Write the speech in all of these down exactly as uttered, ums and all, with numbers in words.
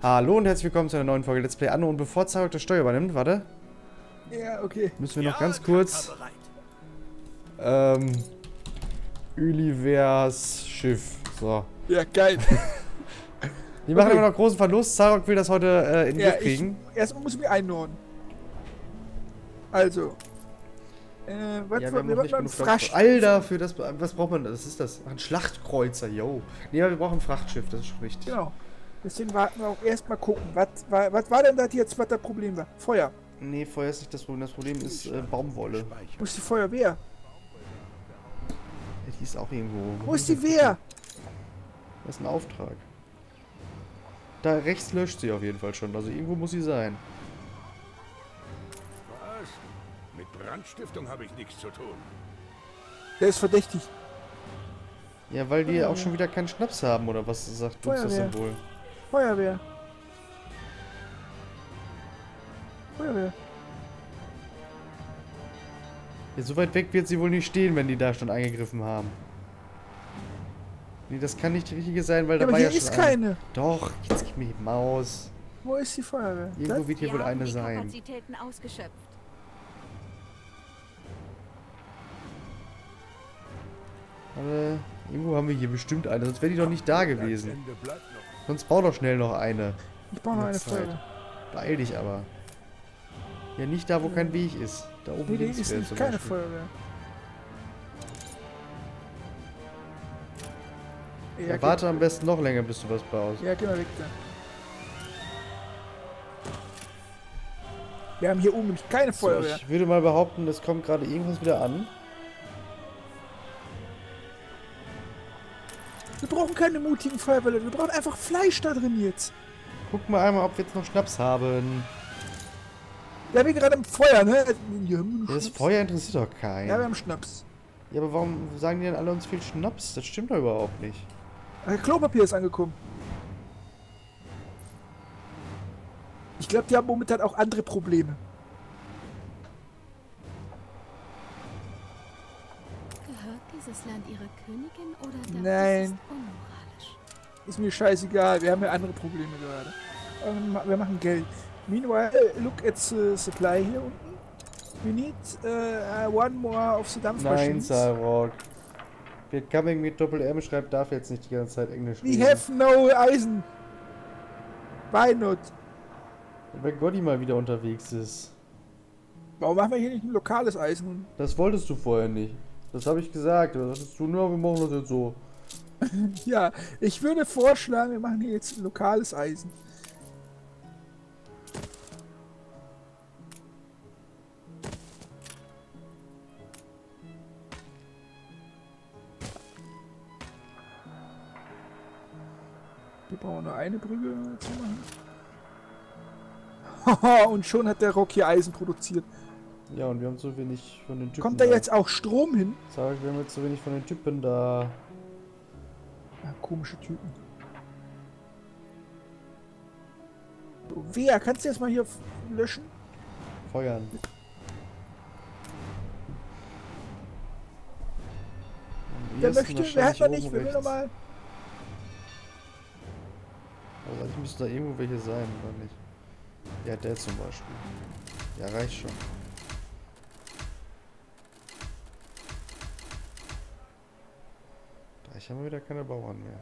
Hallo und herzlich willkommen zu einer neuen Folge Let's Play Anno. Und bevor Zarok das Steuer übernimmt, warte. Ja, okay. Müssen wir noch Ja, ganz kurz ähm, Olivers Schiff. So. Ja, geil. Die machen Okay. immer noch großen Verlust. Zarok will das heute äh, in den Ja, Griff ich, kriegen. erstmal muss ich mich einordnen. Also. Äh, was Ja, wir wir haben noch nicht genug Fracht. Fracht- Alter, für das. Was braucht man? Was ist das? Ach, ein Schlachtkreuzer, yo. Nee, aber wir brauchen ein Frachtschiff, das ist schon richtig. Genau. Deswegen warten wir auch erstmal gucken. Was war, was war denn das jetzt, was das Problem war? Feuer. Nee, Feuer ist nicht das Problem. Das Problem ist äh, Baumwolle. Wo ist die Feuerwehr? Ja, die ist auch irgendwo. Wo ist die Wehr? Das ist ein Auftrag. Da rechts löscht sie auf jeden Fall schon. Also irgendwo muss sie sein. Was? Mit Brandstiftung habe ich nichts zu tun. Der ist verdächtig. Ja, weil die auch schon wieder keinen Schnaps haben, oder was sagt uns das Feuerwehr. denn wohl? Feuerwehr. Feuerwehr. Ja, so weit weg wird sie wohl nicht stehen, wenn die da schon eingegriffen haben. Nee, das kann nicht die richtige sein, weil Ja, da aber war hier ja ist schon eine. keine. Doch, jetzt gib mir die Maus. Wo ist die Feuerwehr? Irgendwo Das? wird hier Wir wohl haben eine die sein. Kapazitäten ausgeschöpft. Warte, irgendwo haben wir hier bestimmt eine, sonst wäre die doch nicht da gewesen. Das Ende bleibt noch. Sonst bau doch schnell noch eine. Ich brauche noch Mit eine Zeit. Feuerwehr. Beeil dich aber. Ja, nicht da, wo kein Weg ist. Da oben Nee, die links ist wäre nicht zum keine Beispiel. Feuerwehr. Ja, warte am besten noch länger, bis du was baust. Ja, geh mal weg da. Wir haben hier oben nämlich keine So, Feuerwehr. ich würde mal behaupten, es kommt gerade irgendwas wieder an. Wir brauchen keine mutigen Feuerwehrler, wir brauchen einfach Fleisch da drin jetzt. Guck mal einmal, ob wir jetzt noch Schnaps haben. Ja, wir gerade im Feuer, ne? Wir haben Ja, das Schnaps. Feuer interessiert doch keinen. Ja, wir haben Schnaps. Ja, aber warum sagen die denn alle uns fehlt Schnaps? Das stimmt doch überhaupt nicht. Ach, Klopapier ist angekommen. Ich glaube, die haben momentan auch andere Probleme. Gehört dieses Land ihrer Königin oder darf Nein. es ist unmoralisch? Ist mir scheißegal, wir haben ja andere Probleme gerade. Ähm, Wir machen Geld. Meanwhile, look at the supply hier unten. We need uh, one more of the Nein, Dampfmaschinen. Zarok. Wer Coming mit Doppel-M schreibt, darf jetzt nicht die ganze Zeit Englisch We reden. have no Eisen. Why not? Wenn Gotti mal wieder unterwegs ist. Warum machen wir hier nicht ein lokales Eisen? Das wolltest du vorher nicht. Das habe ich gesagt. Das hast du nur, wir machen das jetzt so. Ja, ich würde vorschlagen, wir machen hier jetzt ein lokales Eisen. Wir brauchen nur eine Brücke zu machen. Haha, und schon hat der Rock hier Eisen produziert. Ja, und wir haben zu wenig von den Typen. Kommt da da. jetzt auch Strom hin? Sag, wir haben jetzt zu wenig von den Typen da. Ja, komische Typen. So, wer? Kannst du jetzt mal hier f- löschen? Feuern. Und Wer hier ist möchte? Wer hat man wahrscheinlich nicht? Wer will oben nochmal? rechts. Aber eigentlich müssten da irgendwo welche sein, oder nicht? Ja, der zum Beispiel. Ja, reicht schon. Gleich haben wir wieder keine Bauern mehr.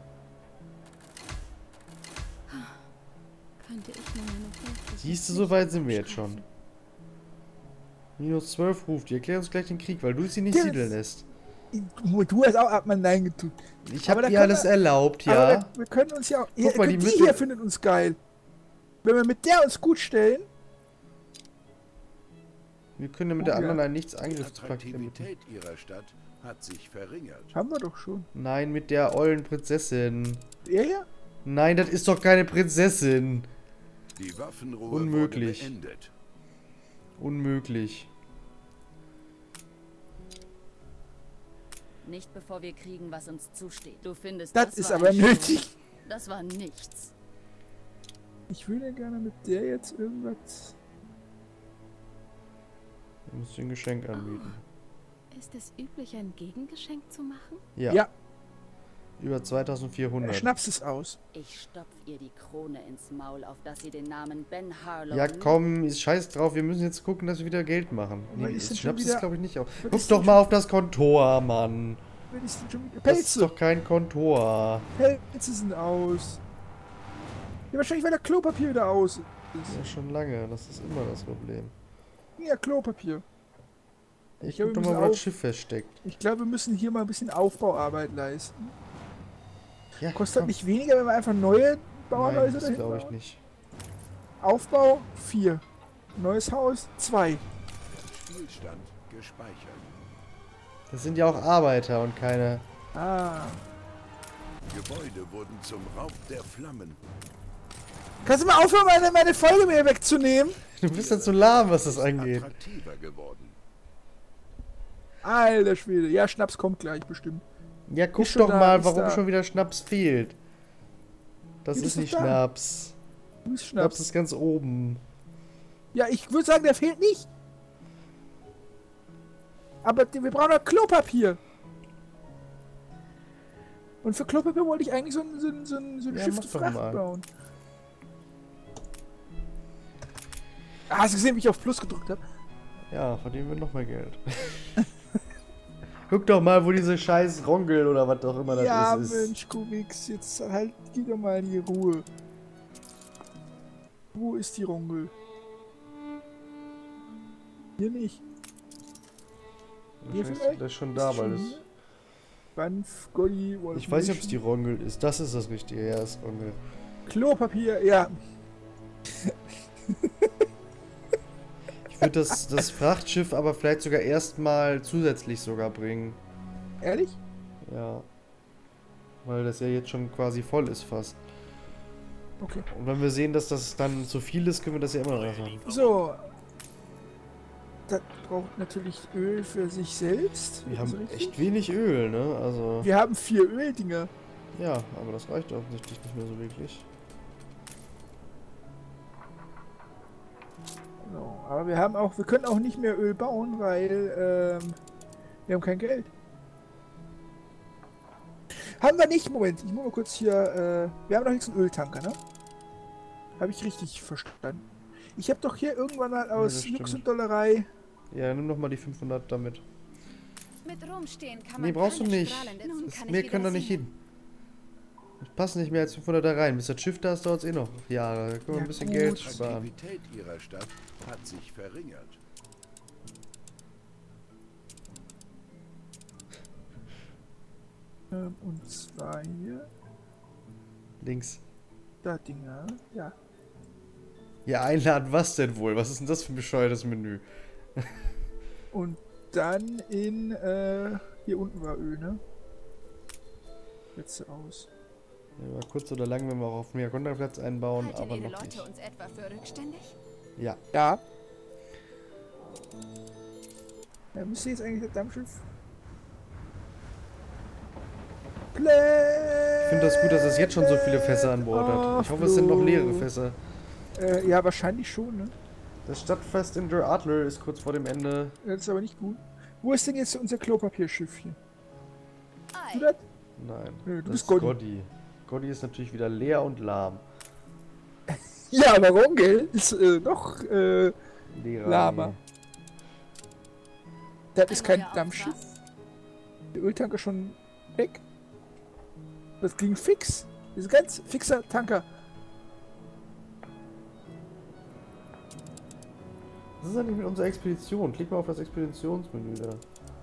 Könnte ich nur meine Hälfte Siehst du, nicht so weit sind wir jetzt streifen. schon. Minus zwölf ruft, die erklären uns gleich den Krieg, weil du sie nicht Ja, siedeln lässt. Du du hast auch hat man Nein getun. Ich Aber hab da dir können alles wir- erlaubt, Aber ja. da, wir können uns ja auch. Guck mal, die, die die Mitte- hier findet uns geil. Wenn wir mit der uns gut stellen. Wir können ja mit Oh, der ja. anderen ein nichts Die Angriffspakt ermitteln. Attraktivität ihrer Stadt hat sich verringert. Haben wir doch schon. Nein, mit der ollen Prinzessin. Ja, ja. Nein, das ist doch keine Prinzessin. Die Waffenruhe Unmöglich. wurde beendet. Unmöglich. Nicht bevor wir kriegen, was uns zusteht. Du findest, Das, das, ist war aber ein Sturm. nötig. Das war nichts. Ich würde gerne mit der jetzt irgendwas. Du musst dir ein Geschenk anbieten. Ist es üblich, ein Gegengeschenk zu machen? Ja. Ja. Über Der zweitausendvierhundert. Schnaps ist aus. Ich stopf ihr die Krone ins Maul, auf dass sie den Namen Ben Harlow... Ja komm, ist scheiß drauf, wir müssen jetzt gucken, dass wir wieder Geld machen. Aber Nee, ist das denn schon Schnaps wieder- ist glaube ich nicht auf. Was Guck ist doch denn mal schon- auf das Kontor, Mann. Wenn ich schon wieder... Das ist Pelze! doch kein Kontor. Pelze sind aus. Ja, wahrscheinlich, weil der Klopapier wieder aus ist. Ja, schon lange, das ist immer das Problem. Ja, Klopapier. Ich glaube, guck wir doch mal, müssen wo das auf- Schiff feststeckt. Ich glaube, wir müssen hier mal ein bisschen Aufbauarbeit leisten. Ja, Kostet komm. nicht weniger, wenn wir einfach neue Nein, Bauernhäuser das dahin glaube ich bauen? nicht. Aufbau vier. Neues Haus zwei. Spielstand gespeichert. Das sind ja auch Arbeiter und keine... Ah. Gebäude wurden zum Raub der Flammen. Kannst du mal aufhören, meine, meine Folge mir wegzunehmen? Du bist ja zu lahm, was das Ist angeht. attraktiver geworden. Alter Schwede. Ja, Schnaps kommt gleich bestimmt. Ja, guck schon doch da, mal, ist warum da. schon wieder Schnaps fehlt. Das Ja, ist ist doch nicht da. Schnaps. Wo ist Schnaps Schnaps? ist ganz oben. Ja, ich würde sagen, der fehlt nicht. Aber die- wir brauchen noch Klopapier. Und für Klopapier wollte ich eigentlich so ein, so ein, so ein, so ein Ja, Schiff mach zu doch Fracht mal. bauen. Ah, hast du gesehen, wie ich auf Plus gedrückt habe? Ja, verdienen wir noch mehr Geld. Guck doch mal, wo diese scheiß Rongel oder was auch immer das Ja, ist. Mensch, Kubix, jetzt halt, gib doch mal die Ruhe. Wo ist die Rongel? Hier nicht. Hier Wahrscheinlich vielleicht? ist schon Ist da, schon weil das... hier? Banff, Golli, Wolf Ich weiß nicht, ob es die Nation. Rongel ist. Das ist das Richtige. Ja, das ist Rongel. Klopapier, ja. Ich würde das, das Frachtschiff aber vielleicht sogar erstmal zusätzlich sogar bringen. Ehrlich? Ja. Weil das ja jetzt schon quasi voll ist fast. Okay. Und wenn wir sehen, dass das dann zu viel ist, können wir das ja immer noch machen. So. Das braucht natürlich Öl für sich selbst. Wir Ist haben richtig? echt wenig Öl, ne? Also... Wir haben vier Öldinger. Ja, aber das reicht offensichtlich nicht mehr so wirklich. So, aber wir haben auch, wir können auch nicht mehr Öl bauen, weil ähm, wir haben kein Geld. Haben wir nicht, Moment, ich muss mal kurz hier, äh, wir haben doch jetzt einen Öltanker, ne? Habe ich richtig verstanden. Ich habe doch hier irgendwann mal aus das Jux stimmt. und Dollerei. Ja, nimm noch mal die fünfhundert damit. Mit rumstehen kann Nee, man brauchst du keine nicht. strahlende- Das Nun ist, kann ich mehr wieder können da nicht sehen. hin. Es passen nicht mehr als fünfhundert da rein. Bis das Schiff da ist, dauert es eh noch Jahre. Da können wir Ja, ein bisschen gut. Geld Die sparen. Aktivität ihrer Stadt hat sich verringert. Ähm, und zwar hier, Links. da Dinger, ja. Ja, einladen, was denn wohl? Was ist denn das für ein bescheuertes Menü? Und dann in, äh, hier unten war Öl, ne? Jetzt aus. Ja, mal kurz oder lang, wenn wir auch auf mehr Konterplatz einbauen, Halten aber Ihre noch Leute nicht. uns etwa für rückständig? Ja. Ja. Ja, müsste jetzt eigentlich das Dampfschiff. Ich finde das gut, dass es jetzt schon so viele Fässer an Bord hat. Ich hoffe, es sind noch leere Fässer. Äh, ja, wahrscheinlich schon, ne? Das Stadtfest in Der Adler ist kurz vor dem Ende. Das ist aber nicht gut. Wo ist denn jetzt unser Klopapierschiff hier? Ei. Du das? Nein, Nö, du das bist ist Gotti. Gotti. Gotti ist natürlich wieder leer und lahm. Ja, aber Rongel ist äh, noch äh, Leerer. lahmer. Das ist Ein kein neuer Dampfschiff. Auftrag? Der Öltanker schon weg. Das ging fix. Das ist ein ganz fixer Tanker. Was ist eigentlich mit unserer Expedition? Klick mal auf das Expeditionsmenü da.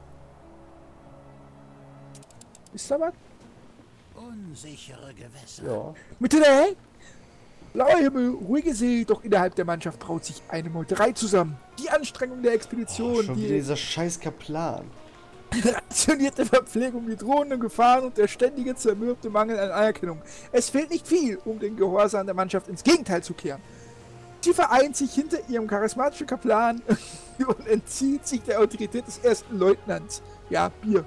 Ist da was? Unsichere Gewässer. Ja. Mitte der Hänge? Blauer Himmel, ruhige See, doch innerhalb der Mannschaft braut sich eine Meuterei zusammen. Die Anstrengung der Expedition, Oh, schon wieder die dieser scheiß Kaplan. rationierte Verpflegung, die drohenden Gefahren und der ständige zermürbte Mangel an Anerkennung. Es fehlt nicht viel, um den Gehorsam der Mannschaft ins Gegenteil zu kehren. Sie vereint sich hinter ihrem charismatischen Kaplan und entzieht sich der Autorität des ersten Leutnants. Ja, Bier.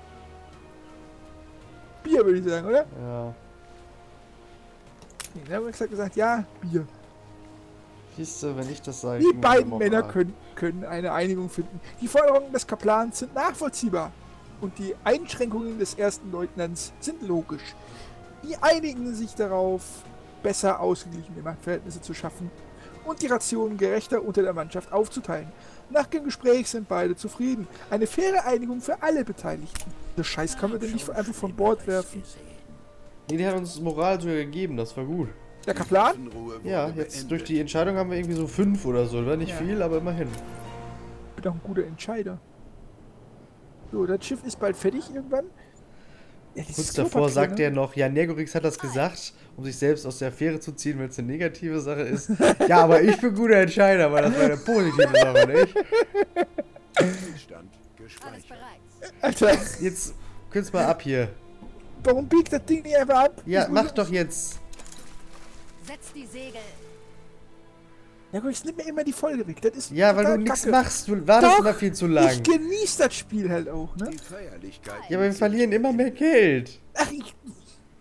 Bier, würde ich sagen, oder? Ja. Nee, dann haben wir gesagt, gesagt, ja, Bier. Siehst du, wenn ich das sage. Die ich bin beiden immer Männer mal. können, können eine Einigung finden. Die Forderungen des Kaplans sind nachvollziehbar und die Einschränkungen des ersten Leutnants sind logisch. Die einigen sich darauf, besser ausgeglichene Machtverhältnisse zu schaffen und die Rationen gerechter unter der Mannschaft aufzuteilen. Nach dem Gespräch sind beide zufrieden. Eine faire Einigung für alle Beteiligten. Das Scheiß kann man denn nicht einfach von Bord werfen. Nee, die hat uns Moral sogar gegeben, das war gut. Der Kaplan? Ja, jetzt durch die Entscheidung haben wir irgendwie so fünf oder so. War nicht Ja. viel, aber immerhin. Ich bin doch ein guter Entscheider. So, das Schiff ist bald fertig irgendwann. Ja, dieses Kurz davor Klopapier, sagt ne? er noch, ja, Nergorix hat das gesagt, um sich selbst aus der Affäre zu ziehen, wenn es eine negative Sache ist. Ja, aber ich bin guter Entscheider, weil das war eine positive Sache, nicht? Stand Alles gespeichert. bereit. Alter, Jetzt kürz mal ab hier. warum biegt das Ding nicht einfach ab? Ja, Ich muss- mach doch jetzt. Setz die Segel. Ja gut, ich nimm mir immer die Folge weg. Das ist Ja, weil du total nichts kacke. machst. Du wartest Doch, immer viel zu lang. Ich genieße das Spiel halt auch, ne? Die Feierlichkeit. Ja, aber wir verlieren immer mehr Geld. Ach, ich... Du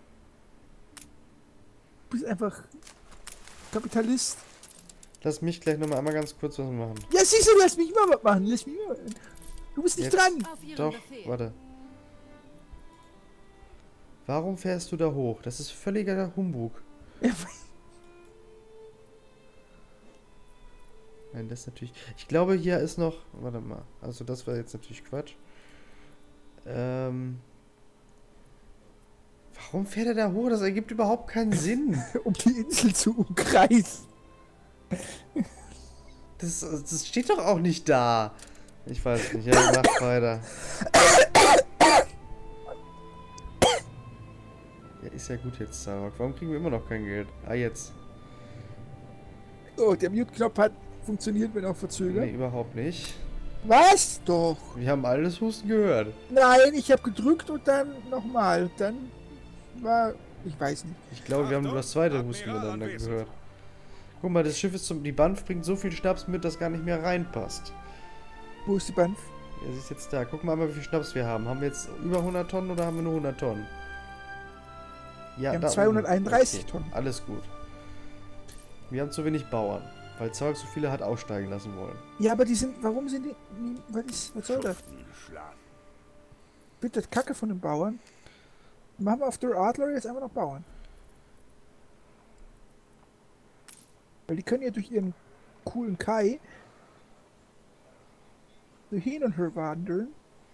bist einfach Kapitalist. Lass mich gleich nochmal einmal ganz kurz was machen. Ja, siehst du, lass mich mal was machen. Lass mich mal. Du bist nicht Jetzt. dran. Auf Ihren Doch, Befehl. warte. Warum fährst du da hoch? Das ist völliger Humbug. Ja, Nein, das ist natürlich... Ich glaube, hier ist noch... Warte mal. Also das war jetzt natürlich Quatsch. Ähm... Warum fährt er da hoch? Das ergibt überhaupt keinen Sinn. um die Insel zu umkreisen. Das, das steht doch auch nicht da. Ich weiß nicht. Ja, mach weiter. Ja, ist ja gut jetzt, Zarok. Warum kriegen wir immer noch kein Geld? Ah, jetzt. Oh, der Mute-Knopf hat funktioniert, wenn auch verzögert. Nee, überhaupt nicht. Was? Doch. Wir haben alles Husten gehört. Nein, ich habe gedrückt und dann nochmal. Dann war... Ich weiß nicht. Ich glaube, wir haben nur das zweite Admiral Husten miteinander anwesend. gehört. Guck mal, das Schiff ist zum... Die Banff bringt so viel Schnaps mit, dass gar nicht mehr reinpasst. Wo ist die Banff? Ja, sie ist jetzt da. Guck mal, wie viel Schnaps wir haben. Haben wir jetzt über hundert Tonnen oder haben wir nur hundert Tonnen? Ja, Wir haben da zweihunderteinunddreißig oben. Tonnen. Alles gut. Wir haben zu wenig Bauern, weil Zarok so viele hat aussteigen lassen wollen. Ja, aber die sind... Warum sind die... Was, ist, was soll das? Schuften schlafen. Bitte das Kacke von den Bauern. Machen wir auf der Adler jetzt einfach noch Bauern. Weil die können ja durch ihren coolen Kai so hin und her wandern.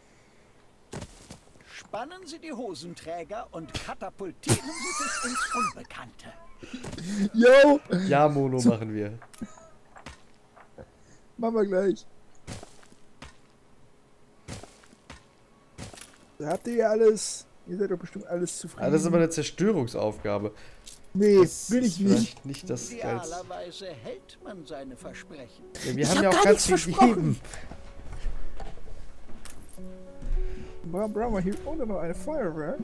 Spannen Sie die Hosenträger und katapultieren Sie sich ins Unbekannte. Yo! Ja, Mono machen wir. Machen wir gleich. Da habt ihr ja alles. Ihr seid doch bestimmt alles zufrieden. Ah, das ist aber eine Zerstörungsaufgabe. Nee, Das will ich ist nicht. vielleicht nicht das Geilste. Idealerweise hält man seine Versprechen. Ja, wir Ich haben hab ja auch gar ganz nichts viel versprochen. gegeben. Warum brauchen wir hier unten noch eine Feuerwehr?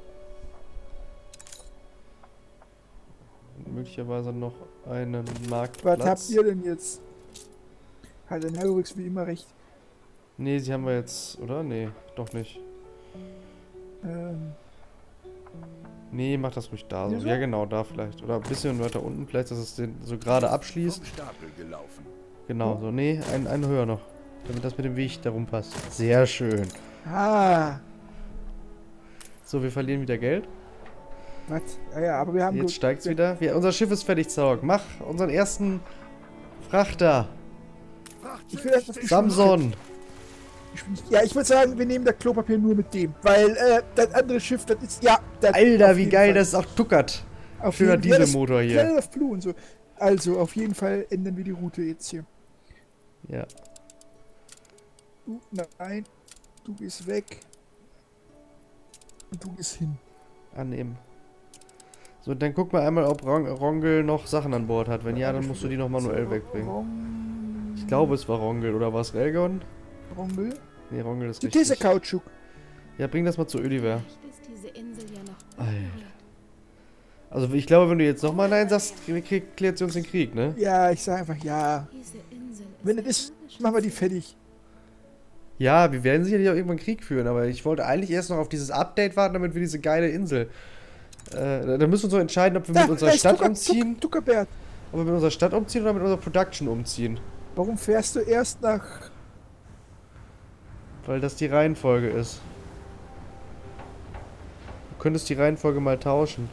Möglicherweise noch einen Marktplatz. Was habt ihr denn jetzt? Hat der Nergorix wie immer recht. Nee, sie haben wir jetzt, oder? Nee, doch nicht. Ähm, Nee, mach das ruhig da. So. Wieso? Ja, genau, da vielleicht. Oder ein bisschen weiter unten, vielleicht, dass es den so gerade abschließt. Vom Stapel gelaufen. Genau, so. Nee, einen, einen höher noch. Damit das mit dem Weg darum passt. Sehr schön. ah, So, wir verlieren wieder Geld. was? Ja, ja, aber wir haben... Jetzt gut- steigt's wieder. Wir, unser Schiff ist fertig, Zarok. Mach unseren ersten Frachter. Ich will erst auf die Samson. Geschwindigkeit- Ja, ich würde sagen, wir nehmen das Klopapier nur mit dem. Weil, äh, das andere Schiff, das ist... Ja, das Alter, auf wie jeden geil, Fall. das ist auch tuckert. Auf Schöner jeden- ja, das- Dieselmotor hier. Planet of Blue und so. Also, auf jeden Fall ändern wir die Route jetzt hier. Ja. Du, nein. Du gehst weg. Und du gehst hin. Annehmen. So, dann guck mal einmal, ob Rong Rongel noch Sachen an Bord hat. Wenn ja, dann musst du die noch manuell wegbringen. Rong... Ich glaube, es war Rongel. Oder war es Relgon? Rongel? Nee, Rongel ist Die richtig. These Kautschuk. Ja, bring das mal zu Ödiver. Vielleicht ist diese Insel ja noch Alter. unberührt. Also ich glaube, wenn du jetzt nochmal Nein sagst, krieg- klärt sie uns den Krieg, ne? Ja, ich sag einfach ja. Diese Insel ist Wenn das ist, magisch. machen wir die fertig. Ja, wir werden sicherlich auch irgendwann Krieg führen, aber ich wollte eigentlich erst noch auf dieses Update warten, damit wir diese geile Insel... Äh, da müssen wir uns noch entscheiden, ob wir mit unserer da ist Stadt Tucker- umziehen, Tuck- Tuckerbert. ob wir mit unserer Stadt umziehen oder mit unserer Production umziehen. Warum fährst du erst nach... Weil das die Reihenfolge ist. könntest die Reihenfolge mal tauschen.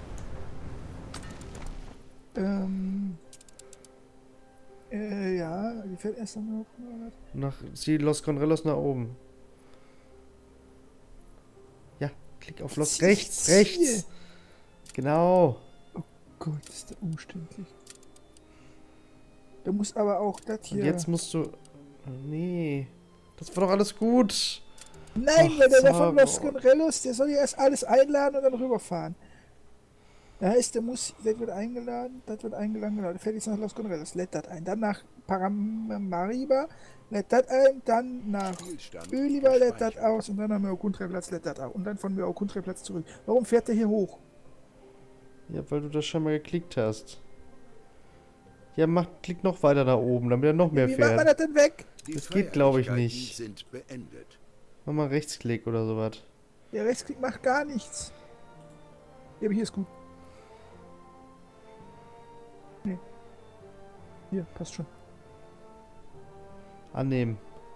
Ähm. Äh, ja, die fährt erst dann hoch. Nach zieh Los Conrelos nach oben. Ja, klick auf Los. Zieh, Rechts, zieh. rechts. Genau. Oh Gott, ist der umständlich. Da muss aber auch das hier. Und jetzt musst du. Nee. Das war doch alles gut. Nein, Ach, weil der, der von Sabo. Los Conrelos, der soll ja erst alles einladen und dann rüberfahren. Da heißt, der muss, das wird eingeladen, das wird eingeladen, genau, der fährt jetzt nach Los Conrelos, lädt das ein. Dann nach Paramariba, lädt das ein, dann nach Spielstand Öliba, lädt das gespeichert. aus und dann am Myokuntre-Platz lädt das auch. Und dann von Myokuntre-Platz zurück. Warum fährt der hier hoch? Ja, weil du das schon mal geklickt hast. Ja, mach, klick noch weiter nach oben, damit er noch mehr Wie macht man fährt. das denn weg? Die Das geht, glaub ich, Feierlichkeiten nicht. sind beendet. Mach mal Rechtsklick oder sowas. Der Rechtsklick macht gar nichts. Ja, aber hier ist gut. Nee. Hier, passt schon. Annehmen.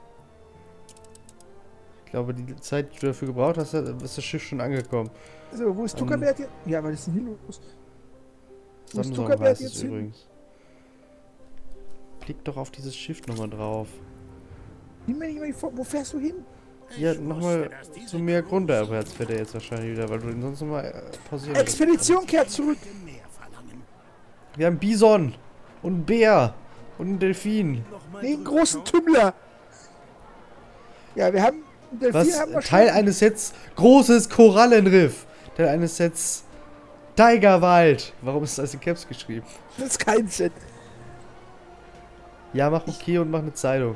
Ich glaube, die Zeit, die du dafür gebraucht hast, ist das Schiff schon angekommen. So, wo ist Ähm, Zuckerberg jetzt? Ja, was ist denn hier los? Wo ist Samsung Zuckerberg heißt jetzt es hin? übrigens. Klick doch auf dieses Schiff nochmal drauf. Nimm mir nicht mal die Vor Wo fährst du hin? Ja, nochmal zu mehr Grundabwärts fährt er jetzt wahrscheinlich wieder, weil du ihn sonst nochmal äh, pausieren musst. Expedition kehrt zurück. Wir haben Bison und einen Bär und einen Delfin. Nee, einen großen Tümmler. Ja, wir haben einen Delfin Was? haben wir Teil schon. eines Sets großes Korallenriff. Teil eines Sets Tigerwald. Warum ist das in Caps geschrieben? Das ist kein Set. Ja, mach okay und mach eine Zeitung.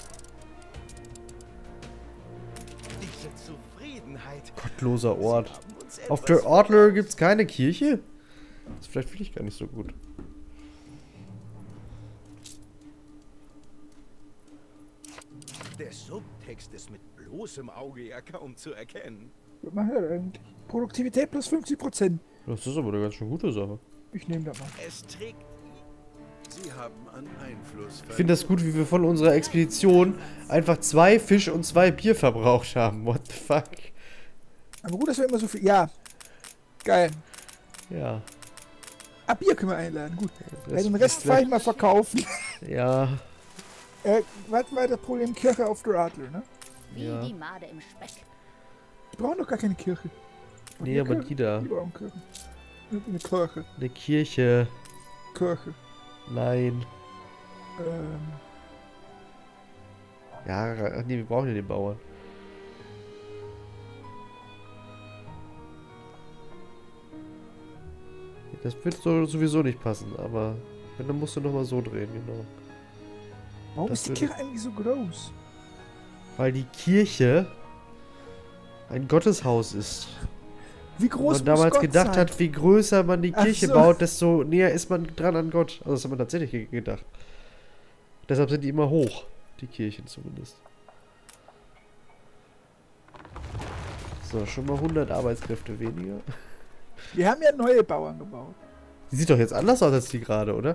Diese Zufriedenheit. Gottloser Ort. Sie haben uns Auf etwas der Ortler gibt's keine Kirche? Das vielleicht finde ich gar nicht so gut. Der Subtext ist mit bloßem Auge ja kaum zu erkennen. Was machen wir denn eigentlich? Produktivität plus fünfzig Prozent. Das ist aber eine ganz schön gute Sache. Ich nehme das mal. Es trägt Sie haben an Einfluss Ich finde das gut, wie wir von unserer Expedition einfach zwei Fisch und zwei Bier verbraucht haben. What the fuck? Aber gut, dass wir immer so viel. Ja. Geil. Ja. Ah, Bier können wir einladen. Gut. Das Ja, den ist Rest fahre ich mal verkaufen. Ja. Äh, was war das Problem? Kirche auf der Adler, ne? Wie Ja. die Made im Speck. Die brauchen doch gar keine Kirche. Nee, aber die da. Die brauchen Kirche. Eine Kirche. Eine Kirche. Kirche. Nein. Ähm. Ja, ach nee, wir brauchen ja den Bauern. Das wird so sowieso nicht passen, aber wenn, dann musst du nochmal so drehen, genau. Warum Das ist die würde- Kirche eigentlich so groß? Weil die Kirche ein Gotteshaus ist. Wie groß man muss damals Gott gedacht sein? hat, wie größer man die Ach Kirche so. baut, desto näher ist man dran an Gott. Also das hat man tatsächlich ge- gedacht. Deshalb sind die immer hoch, die Kirchen zumindest. So, schon mal hundert Arbeitskräfte weniger. Wir haben ja neue Bauern gebaut. Die sieht doch jetzt anders aus als die gerade, oder?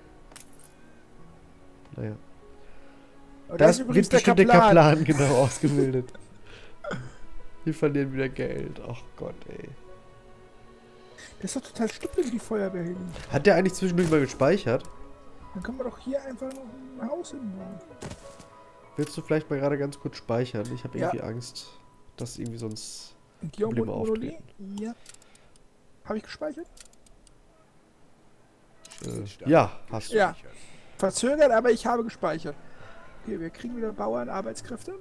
Naja. Aber da Das ist wird übrigens der bestimmt der Kaplan. Kaplan genau ausgebildet. Wir verlieren wieder Geld. Ach Gott, ey. Das ist doch total stupid, wie die Feuerwehr hier liegt. Hat der eigentlich zwischendurch mal gespeichert? Dann kann man doch hier einfach noch ein Haus hinbauen. Willst du vielleicht mal gerade ganz kurz speichern? Ich habe Ja. irgendwie Angst, dass irgendwie sonst Und hier Probleme Monolith. auftreten. Ja. Habe ich gespeichert? Äh, ja, hast du. Ja. Verzögert, aber ich habe gespeichert. Okay, wir kriegen wieder Bauern, Arbeitskräfte.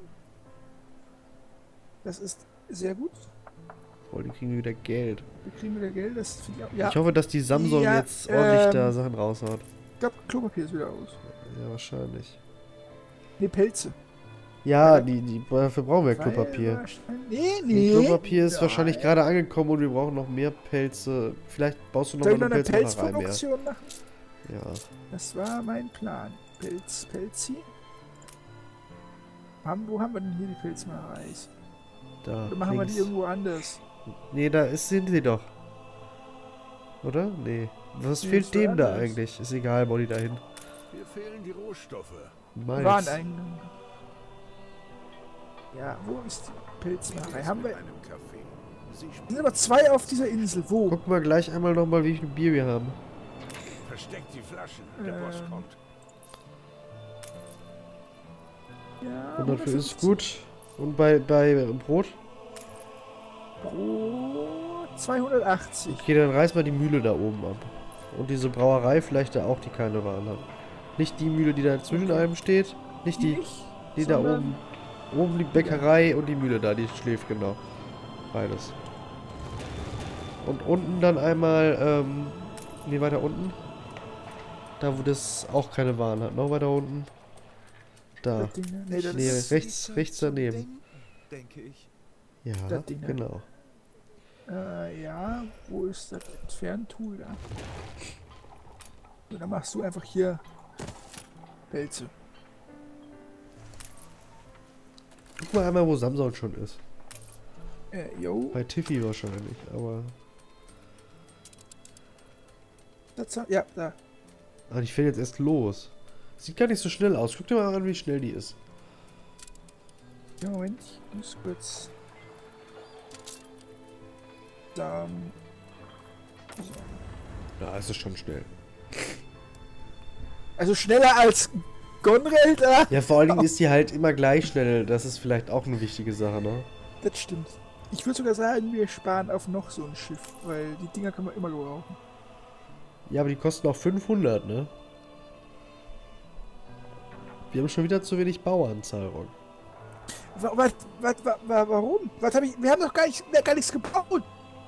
Das ist sehr gut. Oh, die kriegen wieder Geld. Wir kriegen wieder Geld. Das finde ich auch. Ja, Ich hoffe, dass die Samsung Ja, jetzt ordentlich ähm, da Sachen raushaut. ich glaube, Klopapier ist wieder aus. Ja, wahrscheinlich. Ne, Pelze. Ja, die, die, dafür brauchen wir Weil Klopapier. wahrscheinlich- Nee, Das nee. Klopapier ist Nein. wahrscheinlich gerade angekommen und wir brauchen noch mehr Pelze. Vielleicht baust du noch Soll mal ich noch eine eine Pelzmacherei mehr. Pelzproduktion machen? Ja. Das war mein Plan. Pelz, Pelzi. Haben, wo haben wir denn hier die Pelzmacherei? Da. Oder machen wir links. die irgendwo anders? Nee, da ist, sind sie doch. Oder? Nee. Was Nee, fehlt ist dem da woanders. eigentlich? Ist egal, bau die da hin. Mir fehlen die Rohstoffe. Malz. Wareneingang. Ja, wo ist die Pelzmacherei? Haben In wir. einem Café. Sie Es sind aber zwei auf dieser Insel. Wo? Gucken wir gleich einmal nochmal, wie viel Bier wir haben. versteckt die Flaschen. Der Ähm. Boss kommt. Ja, hundert für ist gut. Und bei, bei Brot? Brot zweihundertachtzig. Okay, dann reiß mal die Mühle da oben ab. Und diese Brauerei vielleicht da auch, die keine Waren hat. Nicht die Mühle, die da zwischen Okay. einem steht. Nicht die, Nicht, die da sondern- oben. Oben die Bäckerei und die Mühle da, die schläft genau. Beides. Und unten dann einmal, ähm, nee, weiter unten. Da, wo das auch keine Waren hat. Noch weiter unten. Da. Das Ding, ne? Nee, das Nee, ist rechts, rechts daneben. Denke ich. Ja, Das Ding, ne? genau. Äh, ja, wo ist das Entferntool da? So, dann machst du einfach hier Pelze. Guck mal einmal, wo Samson schon ist. Äh, yo. Bei Tiffy wahrscheinlich, aber... Das, ja, da. Ah, ich fährt jetzt erst los. Sieht gar nicht so schnell aus. Guck dir mal an, wie schnell die ist. Ja, Moment, ich muss kurz. Da. So. Ja, es ist schon schnell. Also schneller als Gonrel da? Ja, vor allen Dingen ist die halt immer gleich schnell. Das ist vielleicht auch eine wichtige Sache, ne? Das stimmt. Ich würde sogar sagen, wir sparen auf noch so ein Schiff, weil die Dinger kann man immer gebrauchen. Ja, aber die kosten auch fünfhundert, ne? Wir haben schon wieder zu wenig Bauanzahl, Ron. Wa- Was, was, wa- wa- warum? Was hab ich? Wir haben doch gar, nicht, gar nichts gebaut.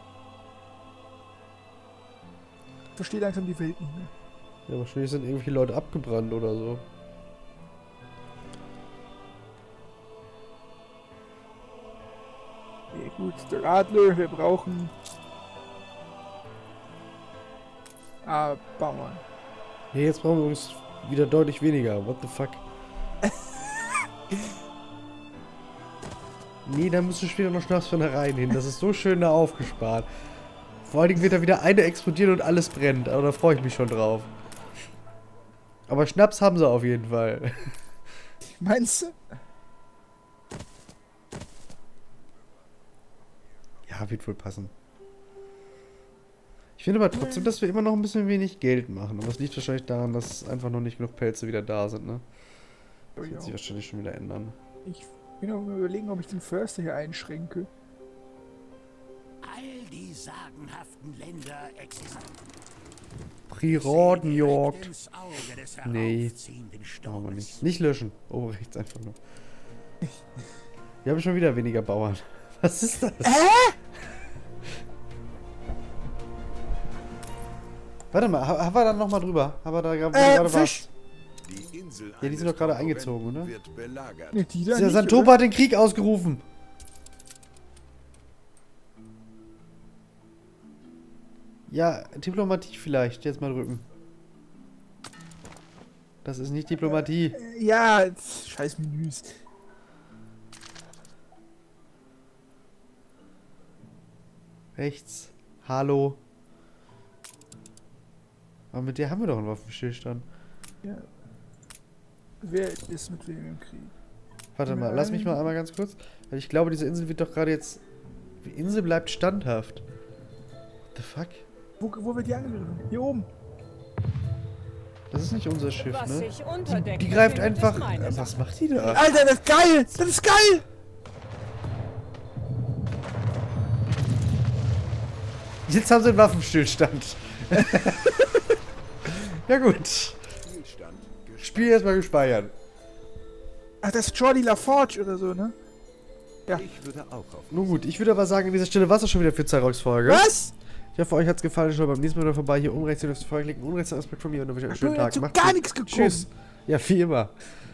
Ich verstehe langsam die Welt nicht mehr. Ja, wahrscheinlich sind irgendwelche Leute abgebrannt oder so. Ja, gut, der Adler, wir brauchen. Ah, Bauern. Nee, jetzt brauchen wir uns wieder deutlich weniger. What the fuck? Nee, da müssen später noch Schnapsbrennereien hin. Das ist so schön da aufgespart. Vor allen Dingen wird da wieder eine explodieren und alles brennt. Aber da freue ich mich schon drauf. Aber Schnaps haben sie auf jeden Fall. Meinst du? Ja, wird wohl passen. Ich finde aber trotzdem, dass wir immer noch ein bisschen wenig Geld machen. Aber es liegt wahrscheinlich daran, dass einfach noch nicht genug Pelze wieder da sind, ne? Das wird sich wahrscheinlich schon wieder ändern. Ich bin auch mal überlegen, ob ich den Förster hier einschränke. All die sagenhaften Länder existieren. Piratenjagd. Ins Auge des Nee, heraufziehenden machen wir Sturmes. nicht. Nicht löschen. Oh, rechts einfach nur. Wir haben schon wieder weniger Bauern. Was ist das? Hä? Warte mal, ha- haben wir da nochmal drüber? Haben wir da gra- Äh, gerade Fisch. Die Insel Ja, die sind eines doch gerade Konkurrenten eingezogen, oder? Wird belagert. Ne, die da was? Der nicht, Santopa oder? hat den Krieg ausgerufen. Ja, Diplomatie vielleicht. Jetzt mal drücken. Das ist nicht Diplomatie. Ja, scheiß Menüs. Rechts. Hallo. Aber mit der haben wir doch einen Waffenstillstand. Ja. Wer ist mit wem im Krieg? Warte mal, lass mich mal einmal ganz kurz. Weil ich glaube, diese Insel wird doch gerade jetzt... Die Insel bleibt standhaft. What the fuck? Wo, wo wird die angegriffen? Hier oben. Das ist nicht unser Schiff, Was ne? sich unter Deck Die greift befindet, ist einfach... meines. Was macht die da? Alter, das ist geil! Das ist geil! Jetzt haben sie einen Waffenstillstand. Ja gut. Spielstand. Spiel erstmal gespeichert. Ach, das ist Jordi LaForge oder so, ne? Ich würde auch auf. Nun gut, ich würde aber sagen, an dieser Stelle war es schon wieder für Cyrox Folge. Was? Ich hoffe, euch hat es gefallen. Schaut beim nächsten Mal wieder vorbei. Hier oben rechts auf die Folge klicken. Unten rechts den Aspekt von mir. Und dann wünsche ich euch einen schönen Du Tag. hast zu Macht's gar gut. nichts gekommen. Tschüss. Ja, wie immer.